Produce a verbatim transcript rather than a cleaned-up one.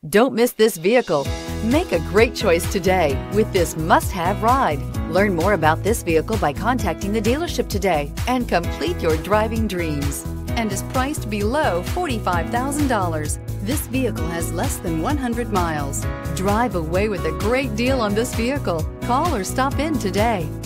Don't miss this vehicle. Make a great choice today with this must-have ride. Learn more about this vehicle by contacting the dealership today and complete your driving dreams. And is priced below forty-five thousand dollars. This vehicle has less than one hundred miles. Drive away with a great deal on this vehicle. Call or stop in today.